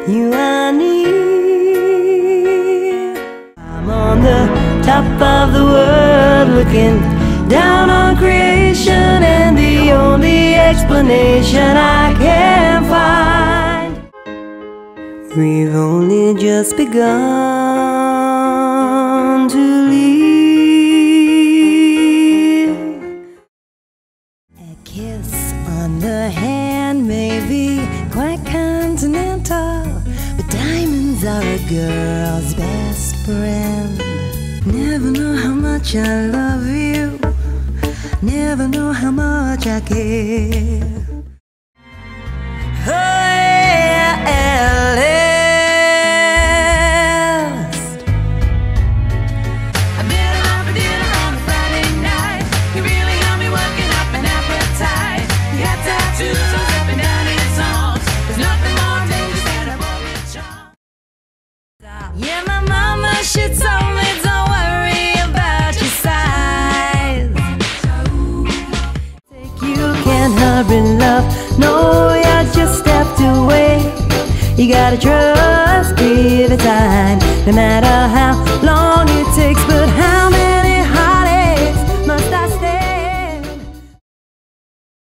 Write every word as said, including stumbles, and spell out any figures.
you are near. I'm on the top of the world looking down on creation, and the only explanation I can find, we've only just begun to live. A kiss on the hand may be quite continental, but diamonds are a girl's best friend. Never know how much I love you, never know how much I care. Oh, yeah, L S. I met him out for dinner on a Friday night. He really got me working up an appetite. He had tattoos all dripping down his arms. There's nothing more dangerous than a boy with charm. Yeah, my mama, she told me don't worry about your size. You can't hurry love, no, you just have to wait. You gotta trust, give it time, no matter how long